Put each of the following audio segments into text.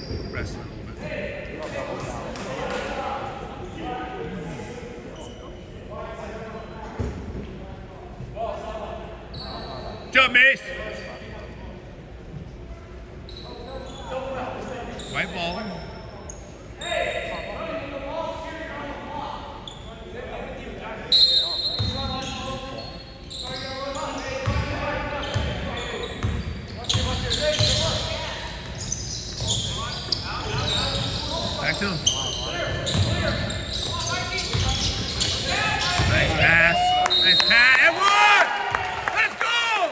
Rest a little bit. Jump, Mace. White ball. Back to him. Nice pass. Nice pass. Edward! Let's go!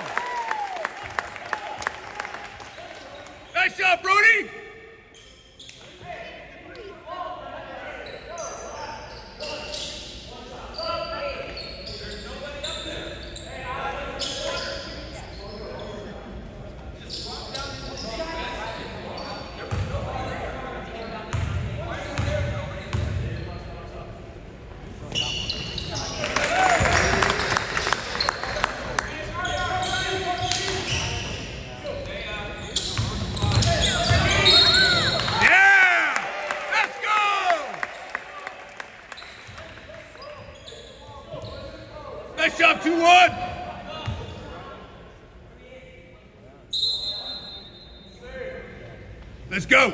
Nice job, Brody! Nice job, 2-1. Let's go.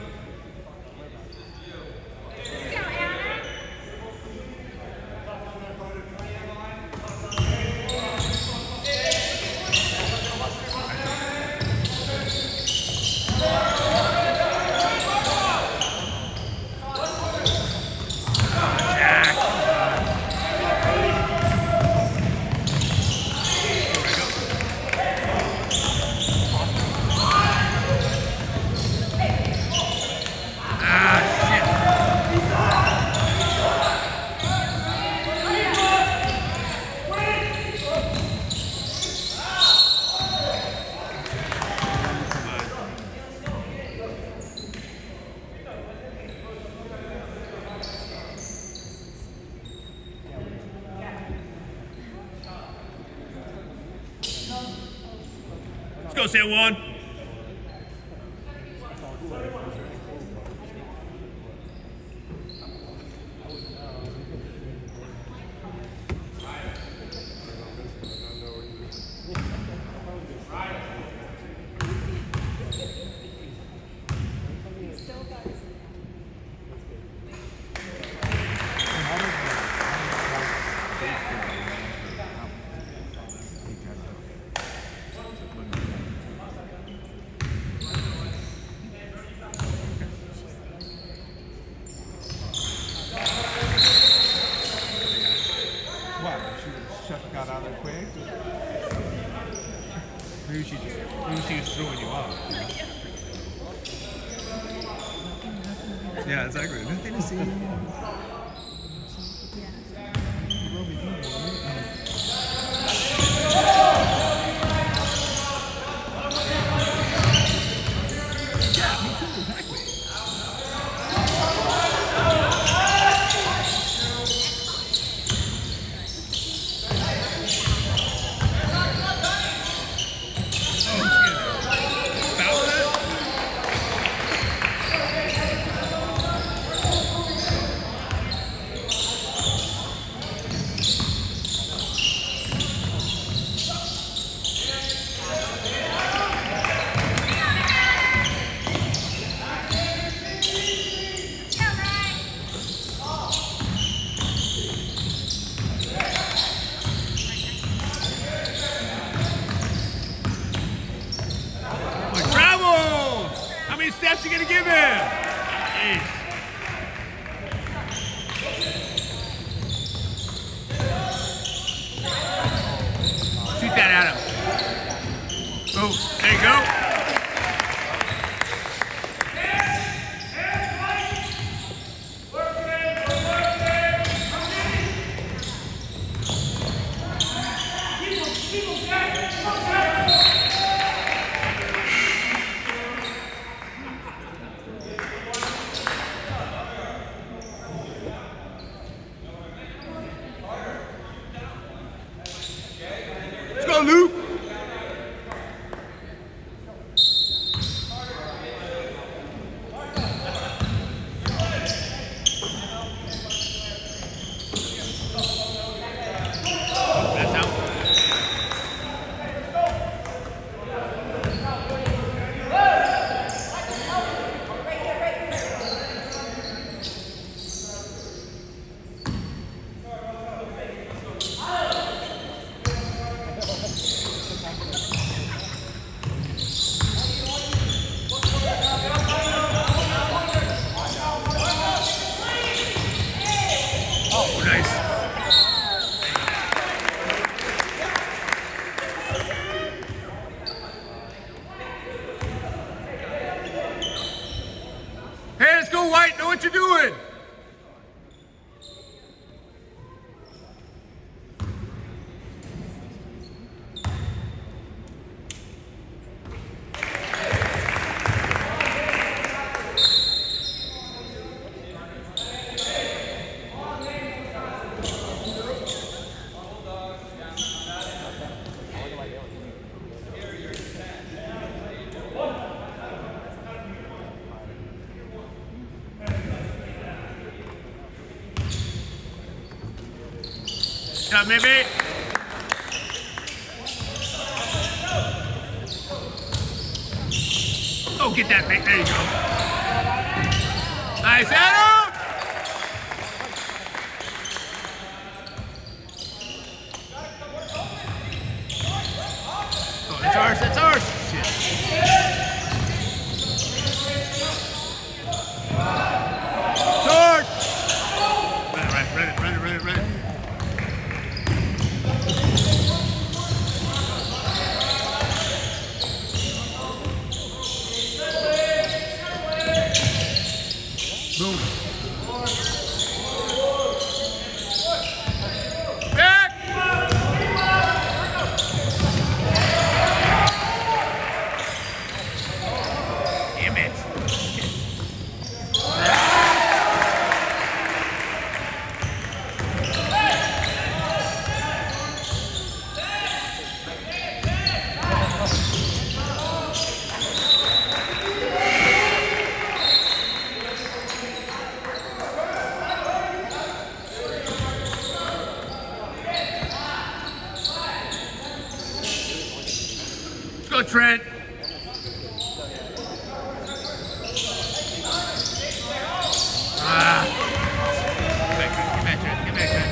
Let's go, San Juan. Got out of there quick. Maybe she was throwing you off. Yeah, exactly. Nothing to see. go, White. Know what you're doing. Go, maybe. Oh, get that big. There you go. Nice, Adam. Oh, that's ours. That's ours. Shit. George. Run it. Boom. Back. Damn it. Go, Trent. Get back, Trent.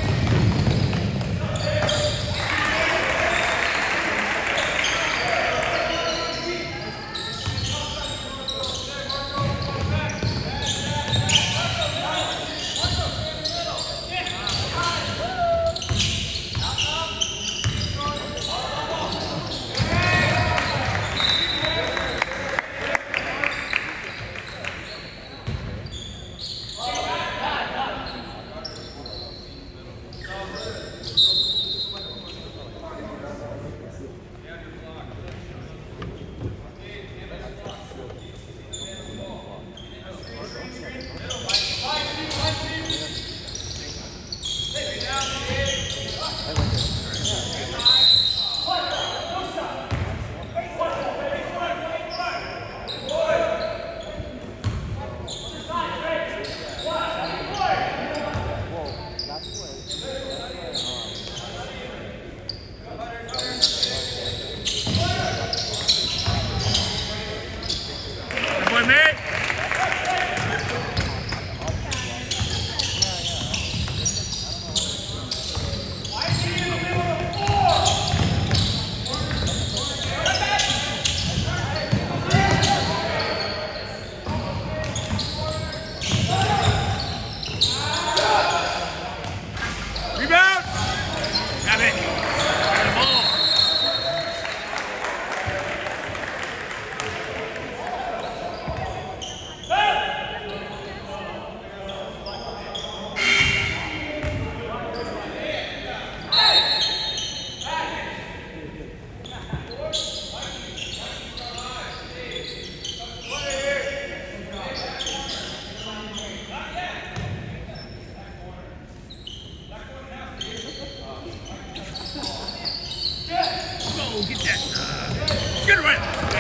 Get that. Get it right.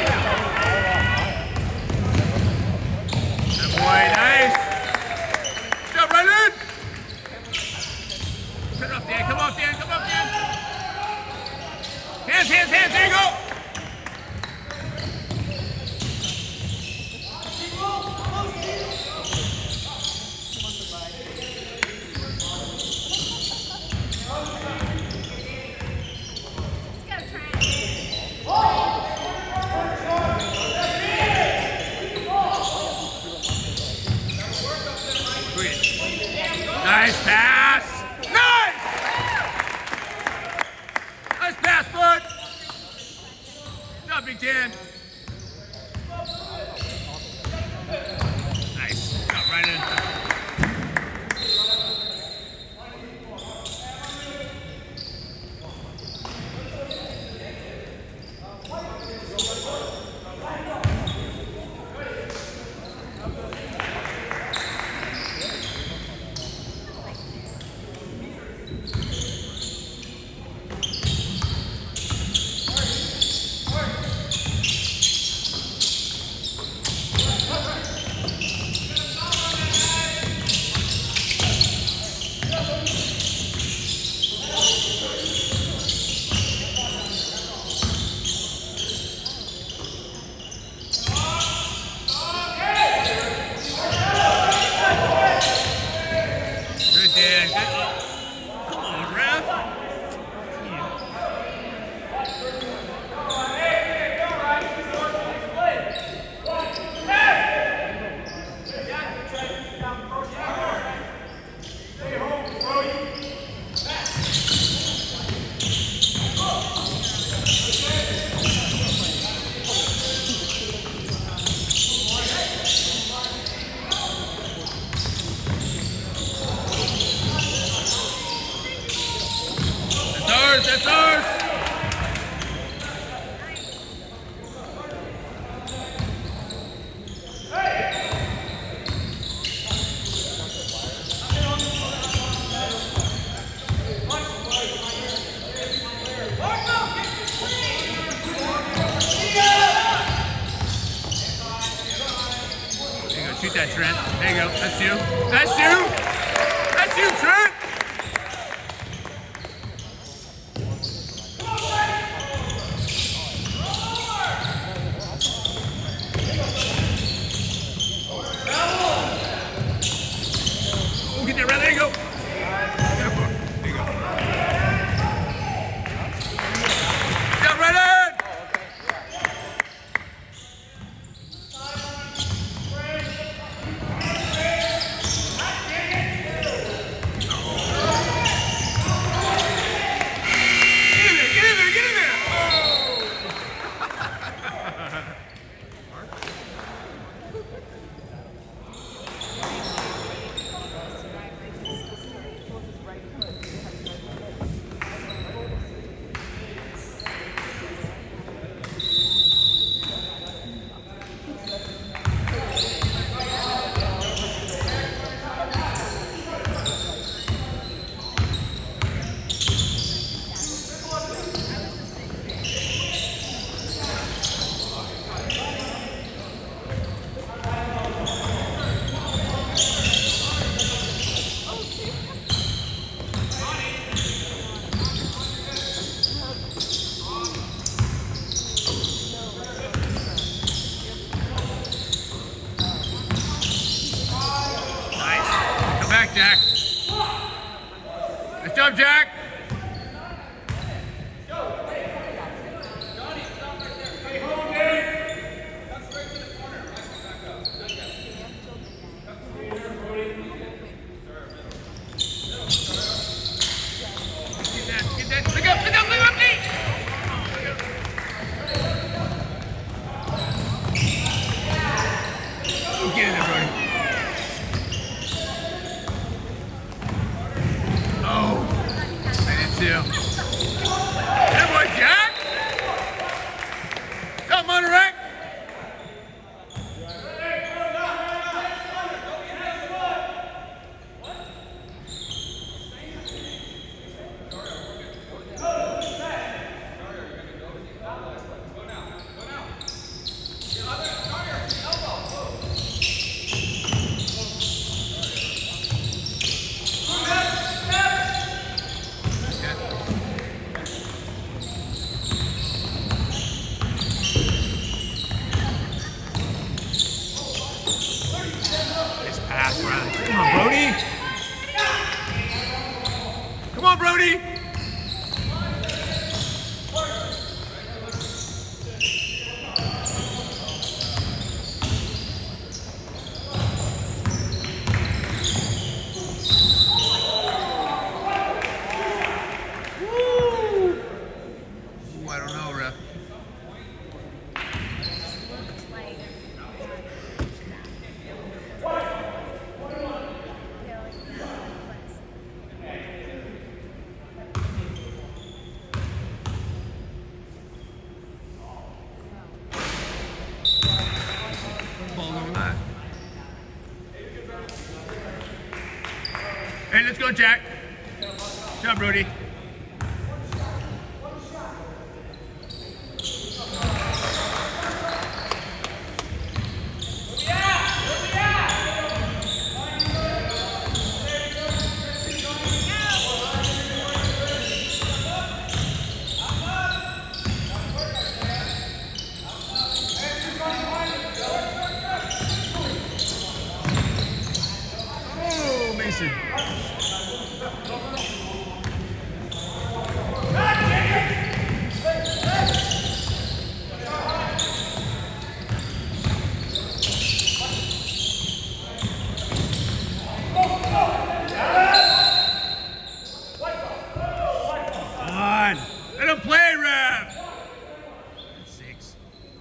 Good boy, nice. Jump right in. Turn it off, Dan. Come off, Dan. Hands. There you go. Nice pass! Nice! Nice pass, bud! Good job, Big Ten. Nice. Got right in. That's ours. Shoot that, Trent. There you go. That's you. That's you. That's you, Trent. Oh, get that right. There you go. There you go. Get right in. Jack. Nice job, Jack. Get that. Pick up, Nate. Get in there, buddy. That boy, Jack! Come on, Rick! Come on, Brody. Come on, Brody. Woo. Ooh, I don't know, ref. Hey, let's go, Jack. Good job, Brody. Oh, Mason. Let him play, ref. 6.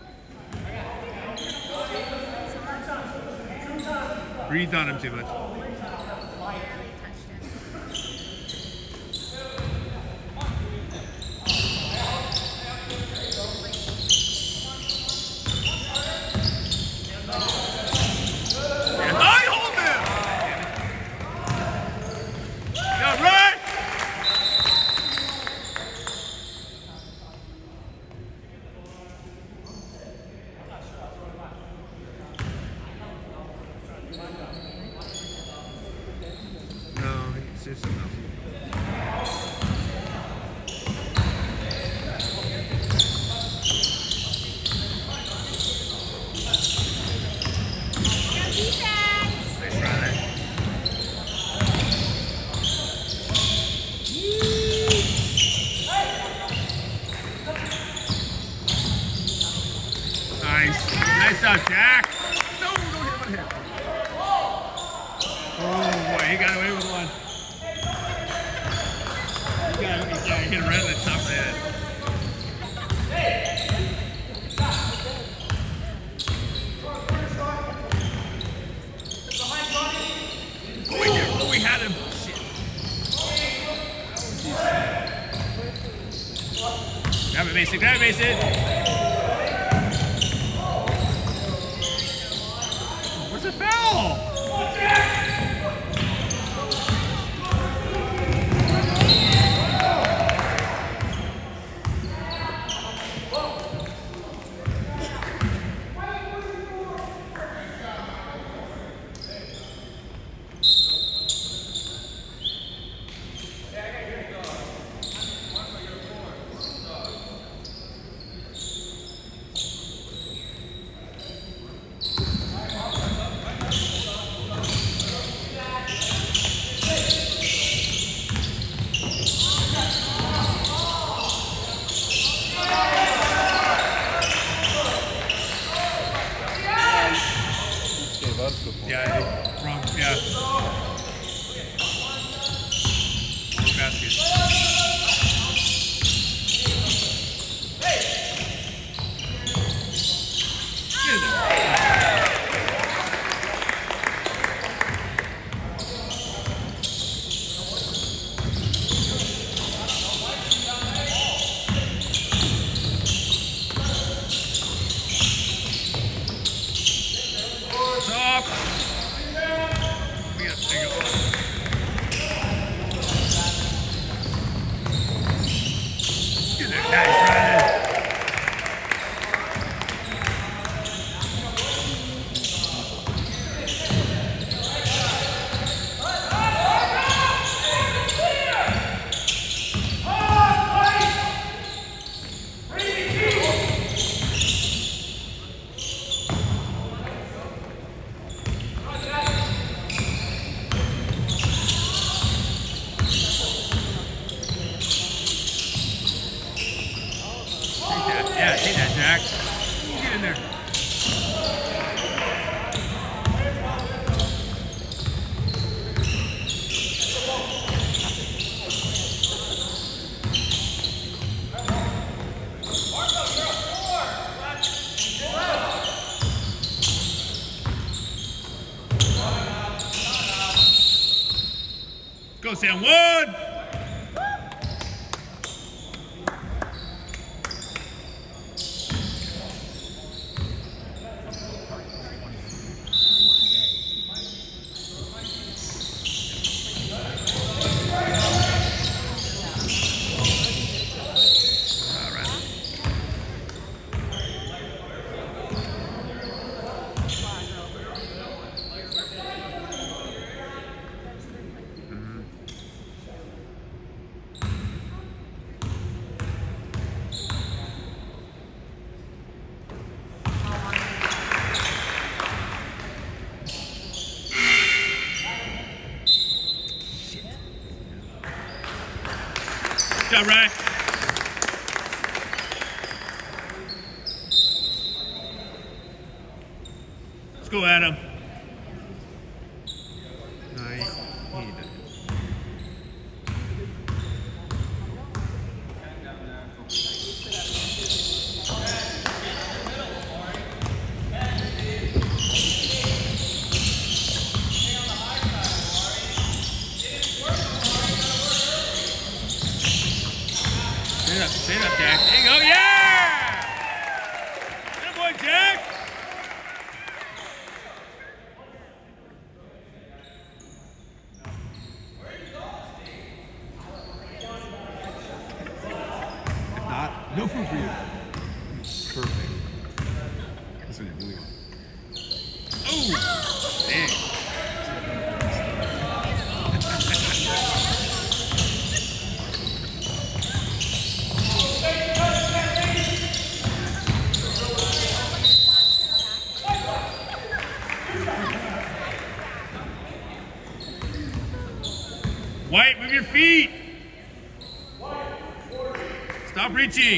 Breathed on him too much. say something else. Nice run there. Nice. Nice out, Jack. No, don't hit him on him. Oh, boy, he got away with one. He hit him right in the top of the head. Oh, we had him. Shit. Grab it, Mason. Grab it, Mason. Where's the foul? Yeah, wrong, yeah. Wrong basket. Get in there. Soft. There you go. Get there. Nice, Brandon. Yeah, take that, Jack. Get in there. Go, Sam. One. Good job, Ryan. Let's go, Adam. Nice. Stay up, Jack. There you go. Yeah! Good boy, Jack. If not, no food for you. Perfect. That's what you're doing. Oh! Dang. White, move your feet. Stop reaching.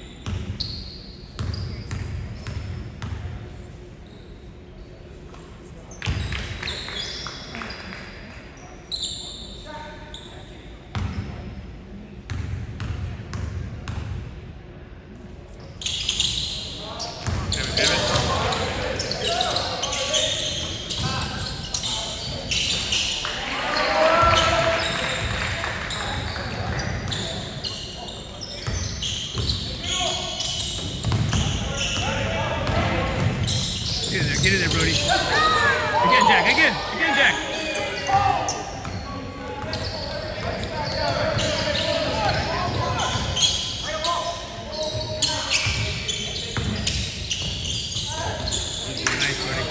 Get in there, Brody. Again, Jack. Again, Jack. Nice, buddy.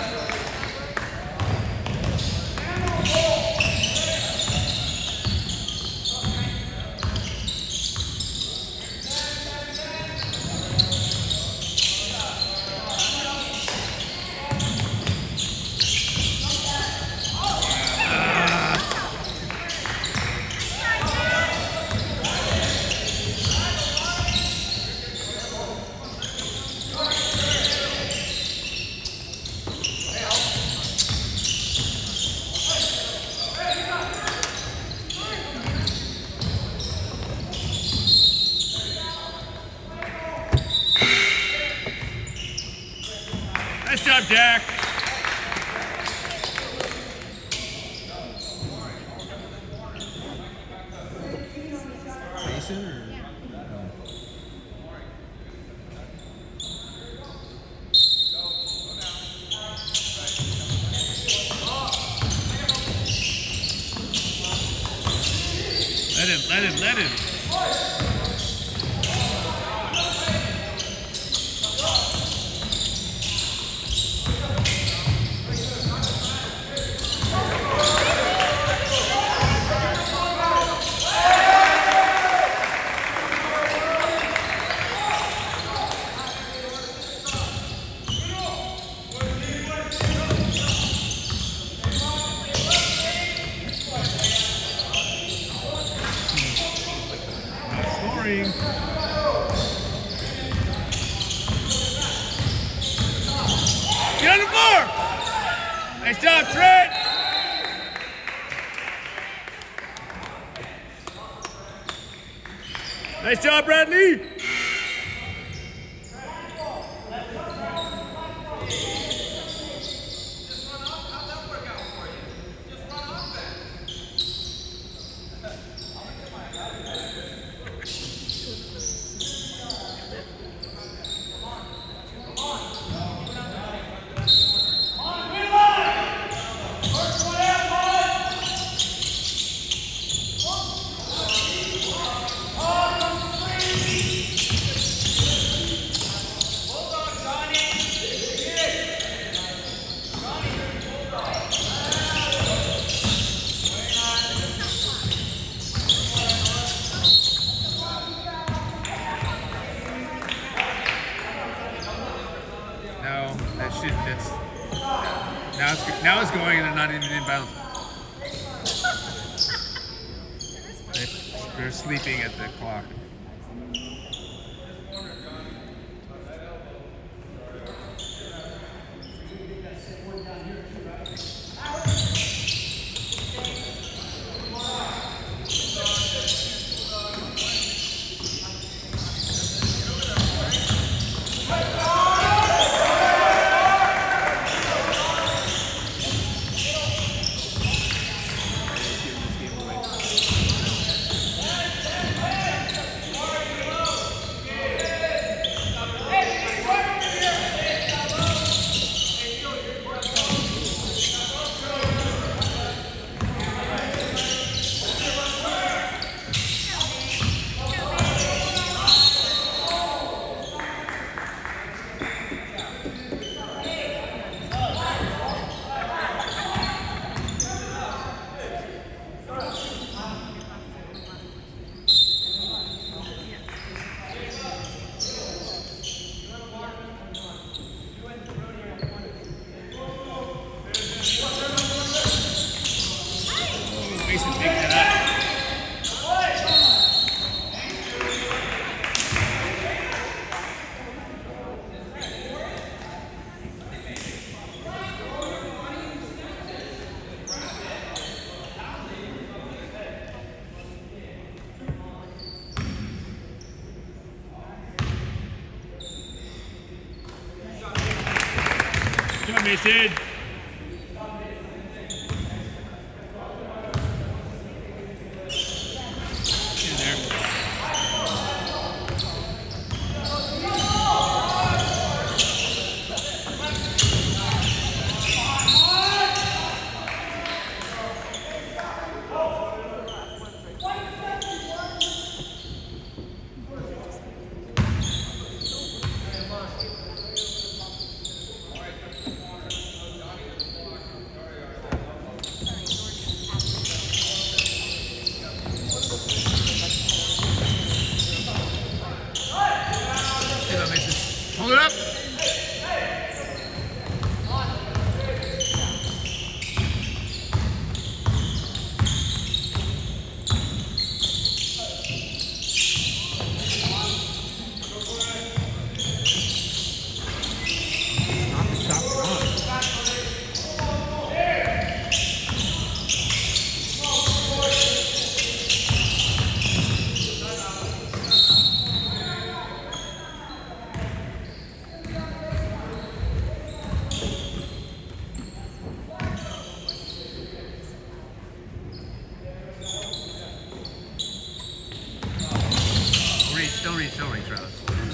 Nice job, Jack. Jason or? Let him. Get on the floor! Nice job, Trent! Nice job, Bradley! Now it's going and they're not even inbound. They're sleeping at the clock. Mason taking it up. Mason. Hold it up. Don't reach, Travis.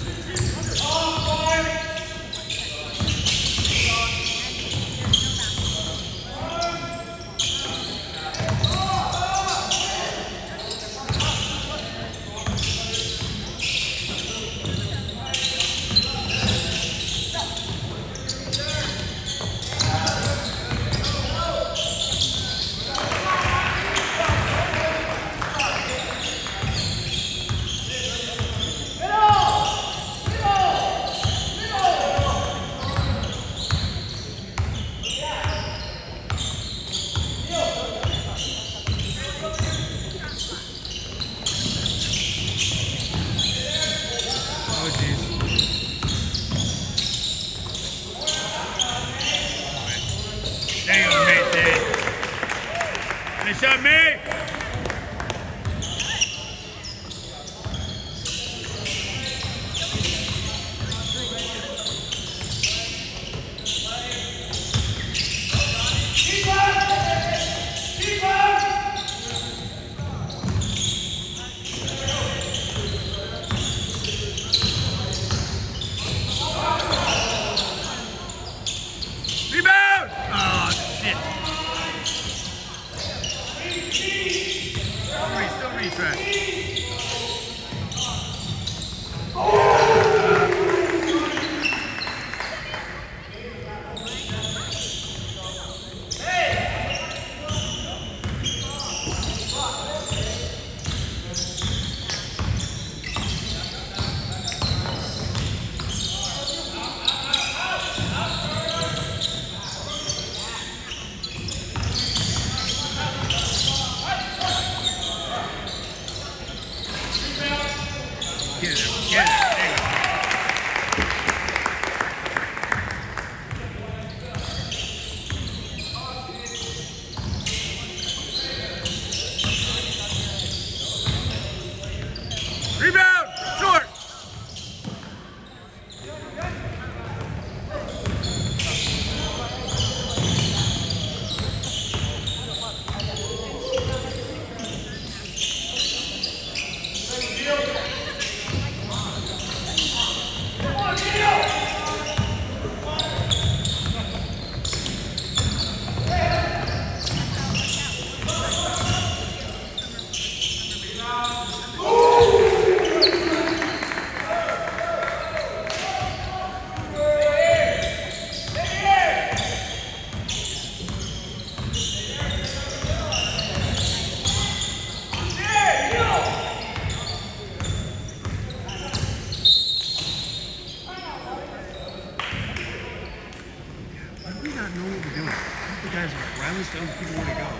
Finish up, me! Rebound! Oh, shit. Still retrack. Get it, there you go. Rebound, short. We not know what we're doing. The guys are around us telling people where to go.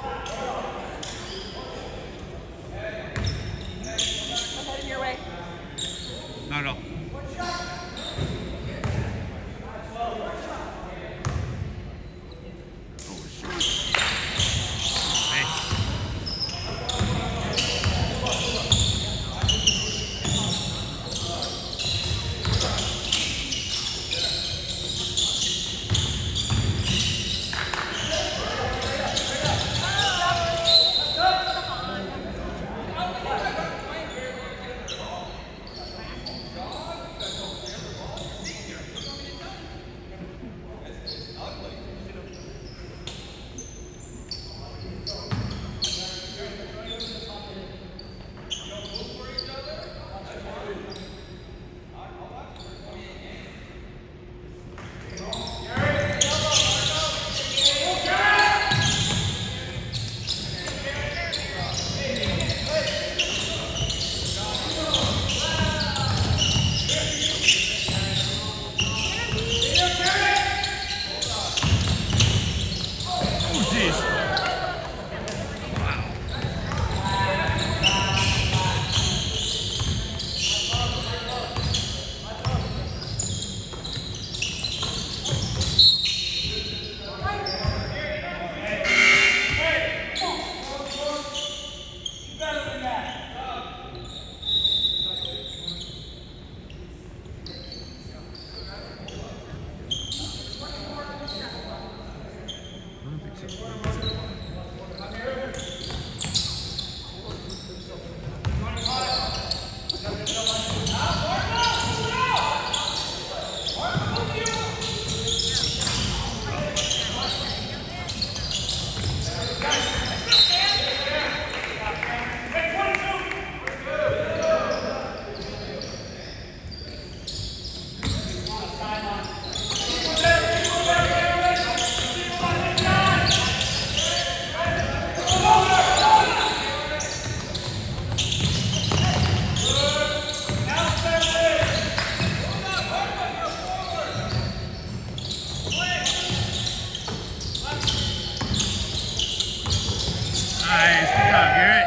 Heading your way. Not at all. Nice. Good job, Garrett.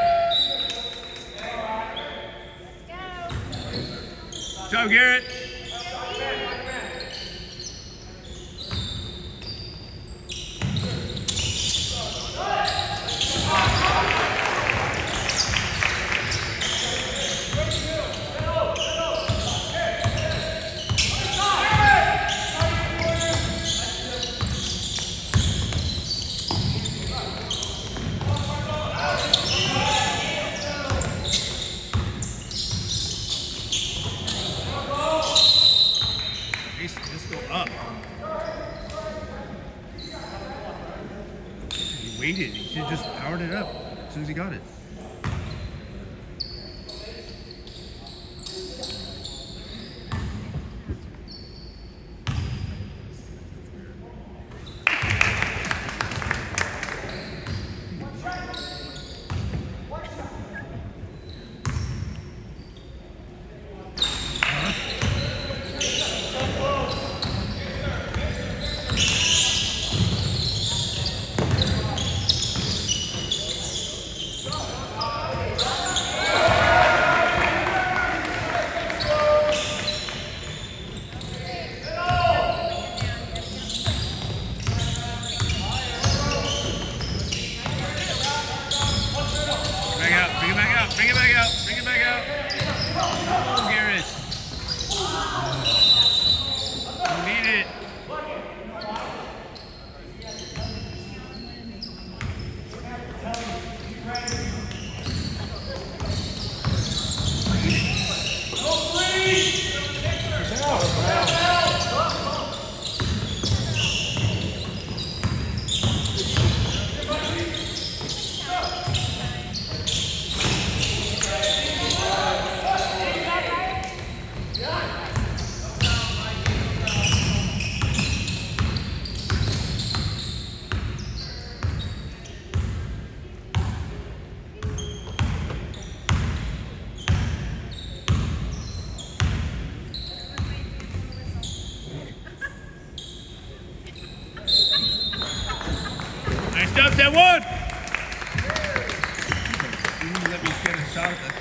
Good job, Garrett. Just go up. He waited. He should have just powered it up as soon as he got it. Bring it back out. Bring it back out. Bring it back out. Oh, Garrett. You need it. Nice job, set one. out.